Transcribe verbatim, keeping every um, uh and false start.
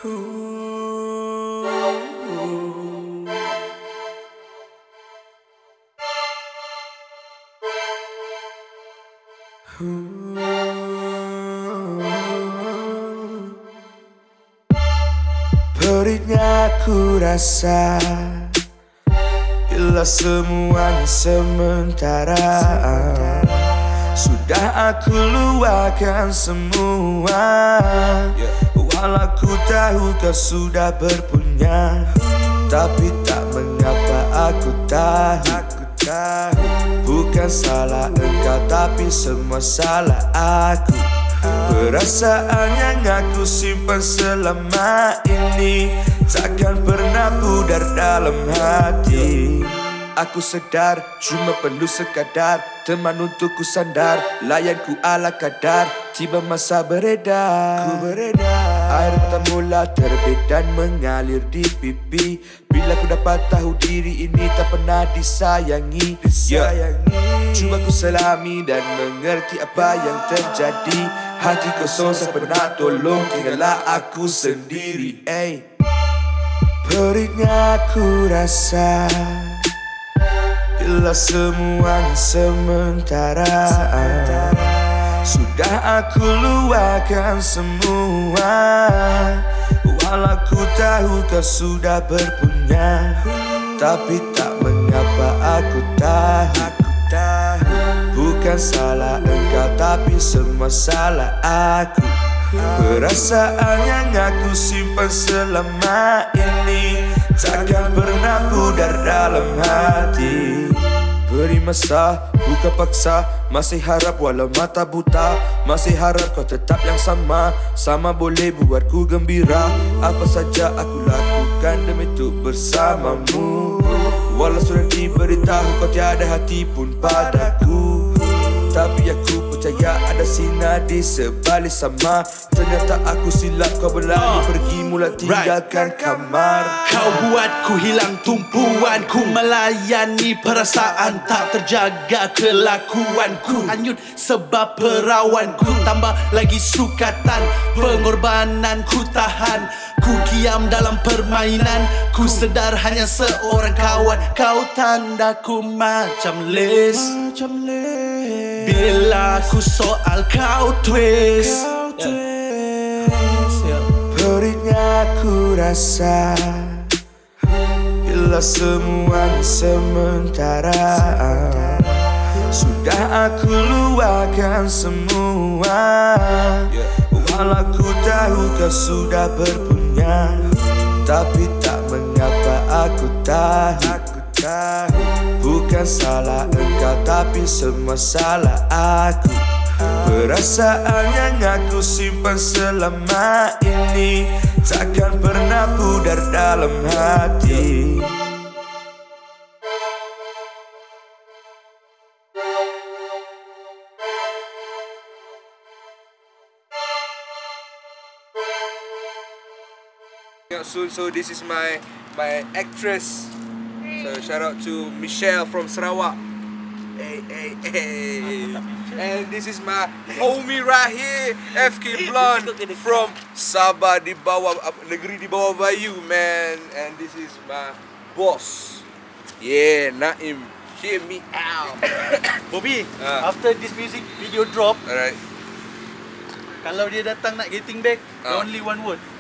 Perihnya ku rasa bila semuanya sementara. Sudah aku luahkan semua, walau ku tahu kau sudah berpunya. Tapi tak mengapa aku tahu, bukan salah engkau tapi semua salah aku. Perasaan yang aku simpan selama ini takkan pernah pudar dalam hati. Aku sedar cuma perlu sekadar teman untuk ku sandar, layan ku ala kadar. Tiba masa beredar, ku beredar. Air mata mula terbit dan mengalir di pipi bila ku dapat tahu diri ini tak pernah disayangi, disayangi. Yeah. Cuba ku selami dan mengerti apa yang terjadi. Hati kosong tak pernah tolong, tinggallah aku sendiri. Ay. Perihnya ku rasa bila semuanya sementara. Sudah aku luahkan semua, walau ku tahu kau sudah berpunya. Tapi tak mengapa aku tahu, bukan salah engkau tapi semua salah aku. Perasaan yang aku simpan selama ini takkan pernah pudar dalam hati. Beri masa, bukan paksa. Masih harap walau mata buta. Masih harap kau tetap yang sama. Sama boleh buatku gembira. Apa saja aku lakukan demi itu bersamamu. Walau sudah diberitahu kau tiada hati pun padaku. Tapi aku percaya ada sinar di sebalik sama. Ternyata aku silap, kau berlari uh, pergi mula tinggalkan right. kamar. Kau buatku hilang tumpuanku, melayani perasaan tak terjaga kelakuanku. Hanyut sebab perawanku, tambah lagi sukatan pengorbanan ku tahan. Ku kiam dalam permainan, ku sedar hanya seorang kawan. Kau tandaku macam les, macam les. Bila ku soal kau twist, kau twist. Yeah. Perihnya ku rasa bila semuanya sementara. Sudah aku luahkan semua, walau ku tahu kau sudah berpunya. Tapi tak mengapa aku tahu, bukan salah engkau tapi semua salah aku. Perasaan yang aku simpan selama ini takkan pernah pudar dalam hati. So, so this is my my actress. So shout out to Michelle from Sarawak. Hey, hey, hey. And this is my homie right here, F K Blonde from Sabah di bawah negeri di bawah Bayu, man. And this is my boss. Yeah, Naim. Hear me out. Bobby, uh. after this music video drop, alright. Kalau dia datang nak getting back, uh. only one word.